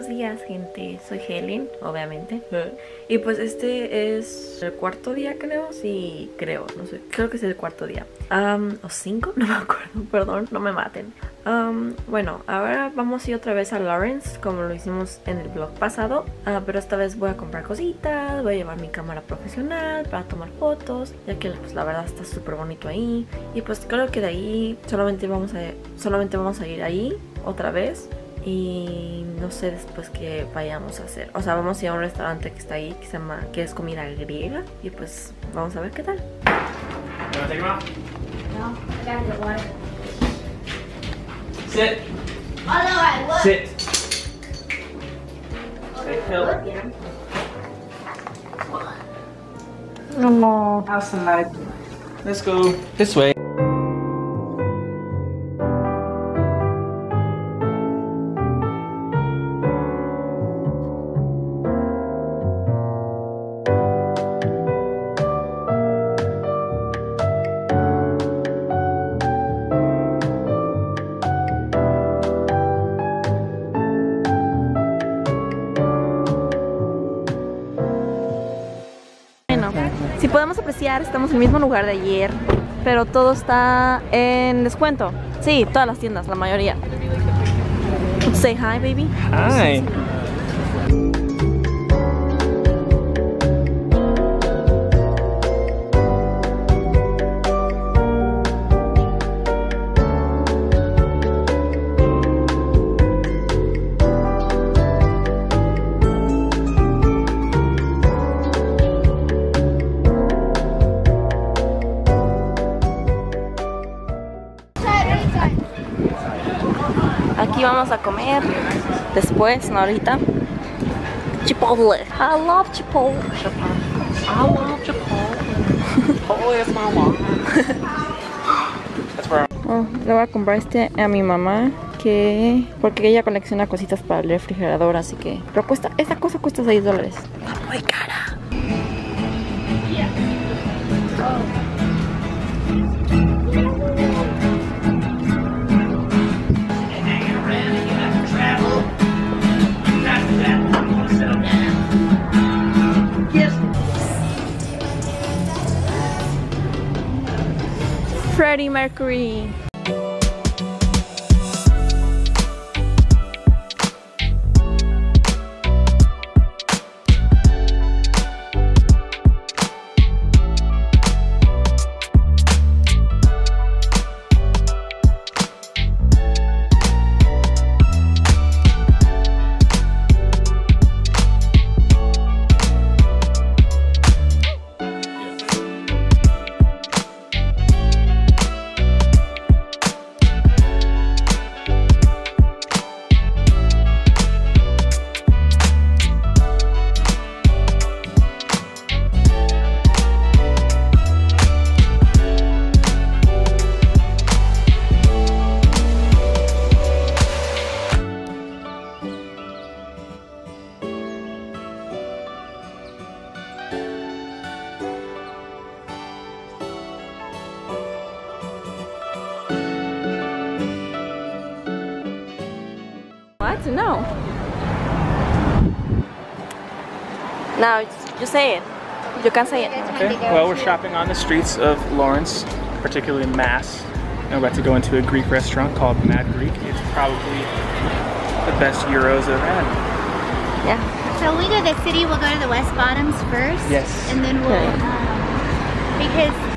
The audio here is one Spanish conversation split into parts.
Buenos días, gente. Soy Helen, obviamente. Y pues este es el cuarto día, creo. Sí, creo, no sé. Creo que es el cuarto día. ¿O 5? No me acuerdo, perdón, no me maten. Bueno, ahora vamos a ir otra vez a Lawrence, como lo hicimos en el vlog pasado. Pero esta vez voy a comprar cositas, voy a llevar mi cámara profesional para tomar fotos, ya que pues la verdad está súper bonito ahí. Y pues creo que de ahí solamente vamos a ir ahí otra vez. Y no sé después qué vayamos a hacer. O sea, vamos a ir a un restaurante que está ahí, que es comida griega. Y pues vamos a ver qué tal. You wanna take him out? No, I gotta get water. Sit. Oh no, I would. Sit. Stay still. No. Outside. Let's go this way. Si podemos apreciar, estamos en el mismo lugar de ayer, pero todo está en descuento. Sí, todas las tiendas, la mayoría. Say hi, baby. Hi. Aquí vamos a comer después, no ahorita. Chipotle. I love Chipotle. I love Chipotle. Chipotle is my mom. That's where Le voy a comprar este a mi mamá, porque ella colecciona cositas para el refrigerador, así que... Pero esta cosa cuesta $6. Muy cara. Freddie Mercury. What? No. No, you say it. You can say it. Okay. Well, we're shopping on the streets of Lawrence, particularly Mass. And we're about to go into a Greek restaurant called Mad Greek. It's probably the best gyros I've had. Yeah. So when we go to the city, we'll go to the West Bottoms first. Yes. And then we'll, because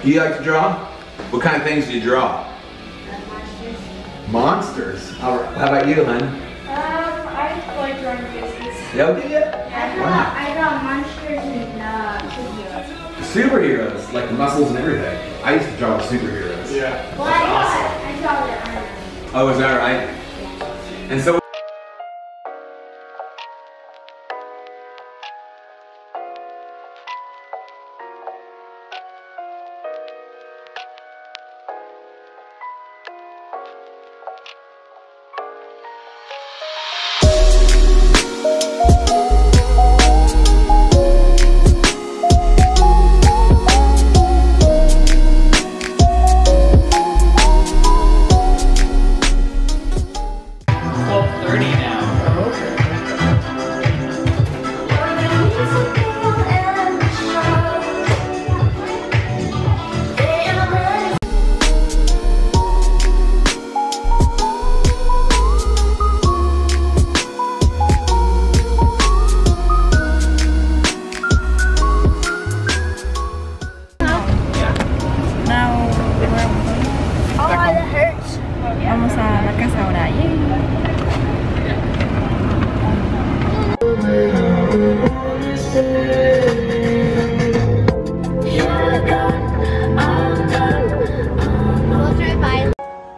Do you like to draw? What kind of things do you draw? Monsters. How about you, hon? I like drawing faces. Yeah, do you? I draw monsters and superheroes. Superheroes, like the muscles and everything. I used to draw superheroes. Yeah. Well, I draw their armor. Oh, is that right? And so. Vamos a la casa ahora. We'll drive by.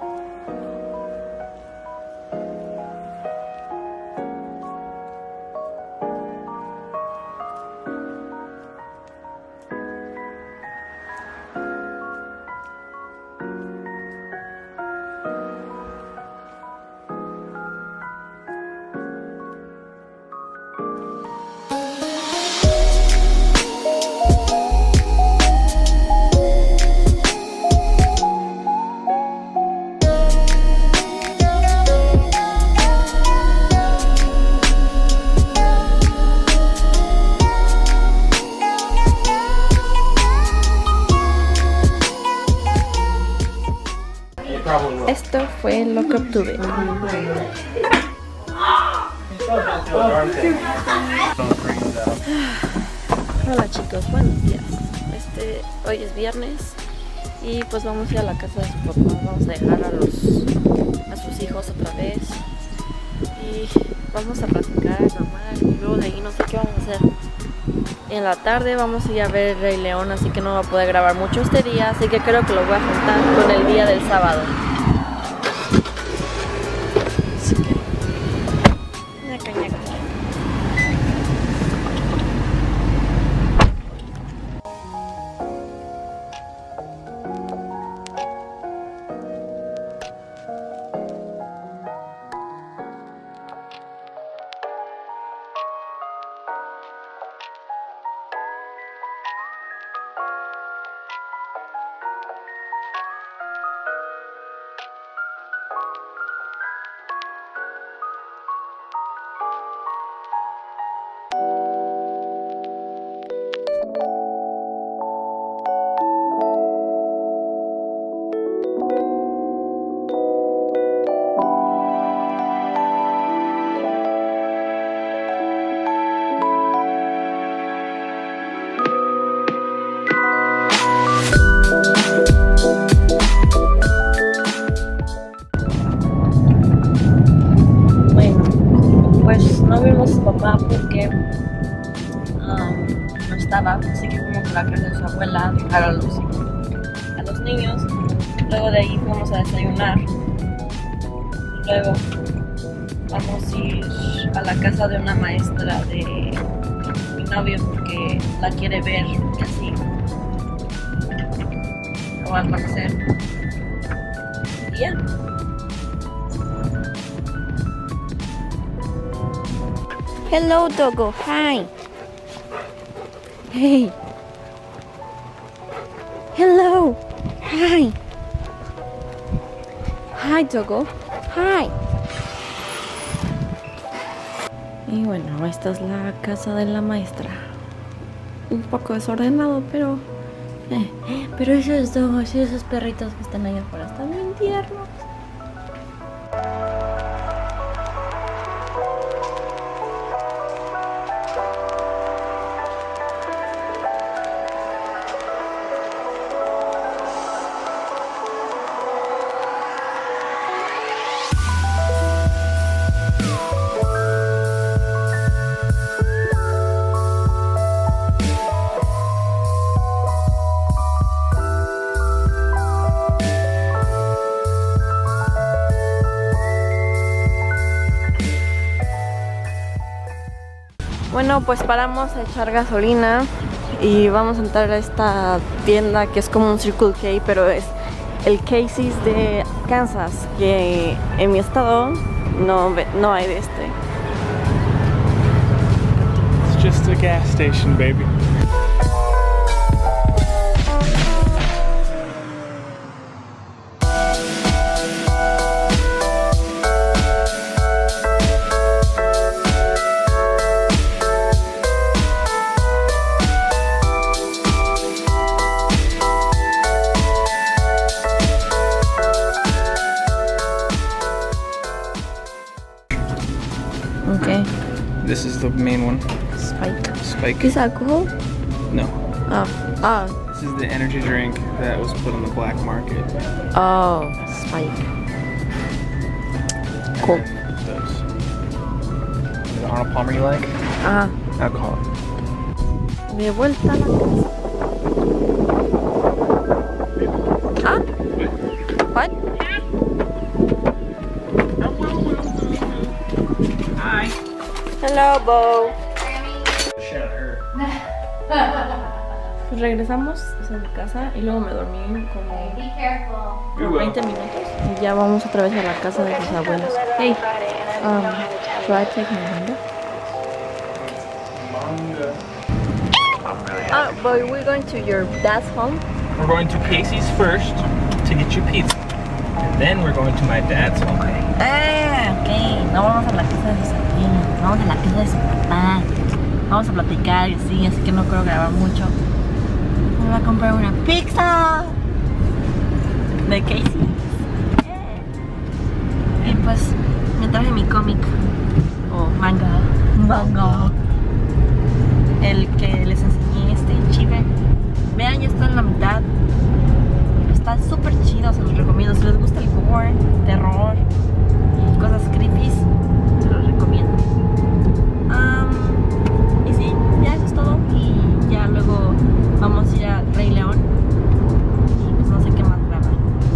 Esto fue lo que obtuve. Hola chicos, buenos días. Hoy es viernes y pues vamos a ir a la casa de su papá. Vamos a dejar a sus hijos otra vez y vamos a platicar normal y luego de ahí no sé qué vamos a hacer. En la tarde vamos a ir a ver Rey León, así que no va a poder grabar mucho este día, así que creo que lo voy a juntar con el día del sábado. Así que... ñaca, ñaca. No vimos a su papá porque no estaba, así que fuimos a la casa de su abuela a dejar a los niños. Luego de ahí fuimos a desayunar. Luego vamos a ir a la casa de una maestra de mi novio porque la quiere ver y así. Lo va a conocer. Y ya. Hello, Dogo. Hi. Hey. Hello. Hi. Hi, Dogo. Hi. Y bueno, esta es la casa de la maestra. Un poco desordenado, pero esos dos y esos perritos que están ahí afuera están bien tiernos. Bueno, pues paramos a echar gasolina y vamos a entrar a esta tienda que es como un Circle K, pero es el Casey's de Kansas, que en mi estado no hay de este. It's just a gas station, baby. Okay. This is the main one. Spike. Is alcohol? No. Oh. This is the energy drink that was put on the black market. Oh, Spike. Cool. Those. Is it Arnold Palmer you like? Alcohol. De vuelta a la casa. ¿Ah? What? Hi. Hello, Bo. Shit, I heard. Pues regresamos a mi casa y luego me dormí como Be careful. We will. 20 minutos y ya vamos otra vez a la casa de mis abuelos. Hey, should I take my manga? But we're going to your dad's home. We're going to Casey's first to get you pizza. And then we're going to my dad's home. Ok, no vamos a la casa de sus amigos, vamos a la casa de su papá. Vamos a platicar y así que no creo grabar mucho. Me voy a comprar una pizza de Casey. Y pues me traje mi cómic o manga. El que les enseñé, Chive. Vean, ya está en la mitad. Está súper chido, se los recomiendo. Si les gusta el gore, terror y cosas creepy, se los recomiendo. Y sí, ya eso es todo. Y ya luego vamos a ir a Rey León. Y pues no sé qué más grabar.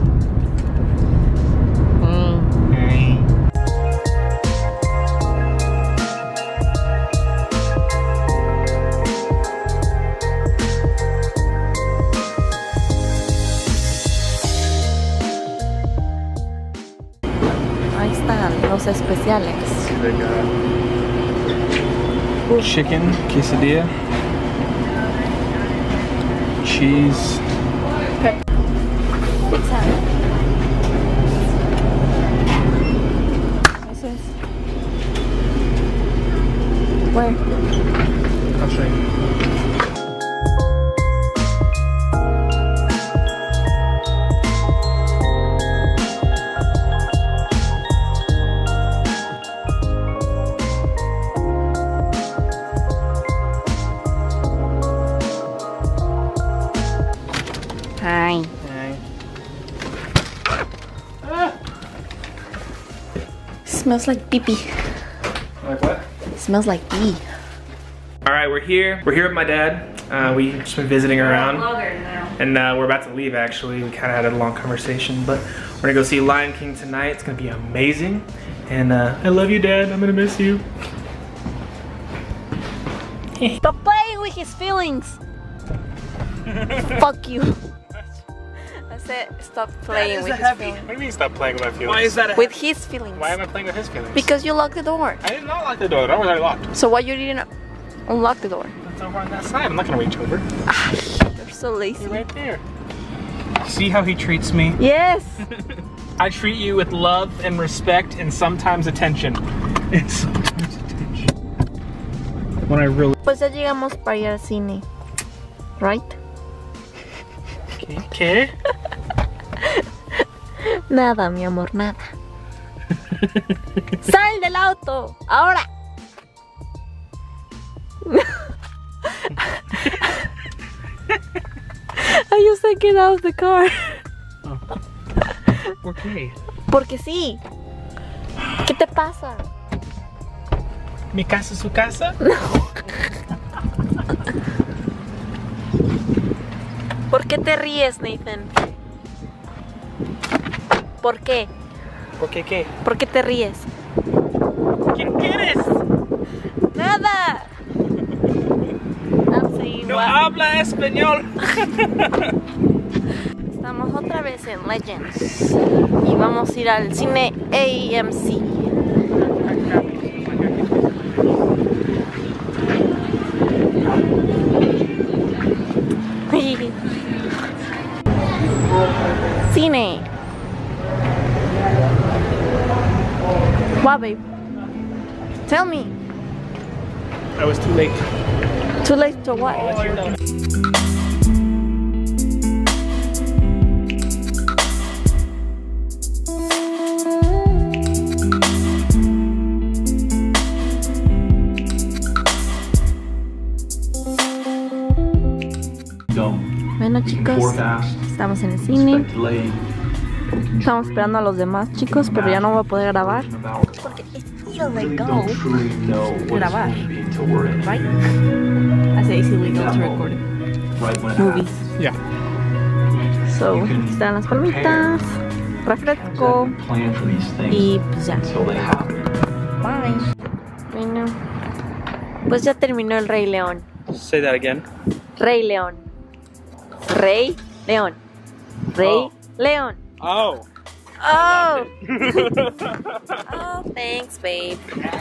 Ahí están los especiales. They got chicken quesadilla, cheese, Pizza. Eso es. Where? I'll show you. Hi. Smells like pee-pee. Like what? Smells like pee. All right, we're here. We're here with my dad. We've just been visiting around. Vlogger now. And we're about to leave, actually. We kind of had a long conversation, but we're gonna go see Lion King tonight. It's gonna be amazing. And I love you, Dad. I'm gonna miss you. Stop playing with his feelings. Fuck you. I said stop playing with his feelings. What do you mean stop playing with my feelings? Why is that With his feelings. Why am I playing with his feelings? Because you locked the door. I did not lock the door. The door was already locked. So why you didn't unlock the door? It's over on that side. I'm not gonna reach over. You're so lazy. You're right there. See how he treats me? Yes. I treat you with love and respect and sometimes attention. And sometimes attention. When I really... Pues ya llegamos para ir al cine. Right? ¿Qué? Nada, mi amor, nada. ¡Sal del auto! ¡Ahora! I just said get out of the car. ¿Por qué? Porque sí. ¿Qué te pasa? ¿Mi casa es su casa? ¿Por qué te ríes, Nathan? ¿Por qué? ¿Por qué qué? ¿Por qué te ríes? ¿Quién quieres? Nada. Ay, No guau. habla español. Estamos otra vez en Legends y vamos a ir al cine AMC. Cine. What, babe? Tell me. I was too late. Too late to what? Bueno, chicos, estamos en el cine. Estamos esperando a los demás chicos, pero ya no voy a poder grabar porque es illegal grabar, right? I say it's illegal to record movies. Yeah. So, están las palomitas, refresco y pues ya. Bye. Bueno, pues ya terminó el Rey León. Say that again. Rey León. Rey León. Rey León. Oh. Oh. Oh, thanks, babe.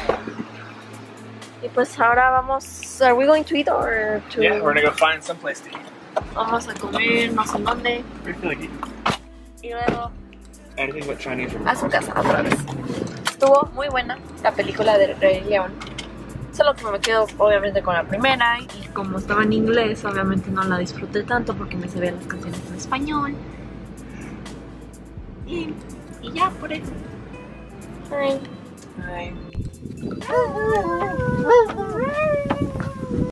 Y pues ahora vamos. Are we going to eat or to? Yeah, we're gonna go find some place to eat. Vamos a comer, no sé dónde. We feel like eating. Y luego Anything but Chinese. a su casa otra vez. Estuvo muy buena la película de Rey León. Solo que me quedo obviamente con la primera. Y como estaba en inglés, obviamente no la disfruté tanto porque me sabían las canciones en español. Y ya, por eso. Bye. Bye.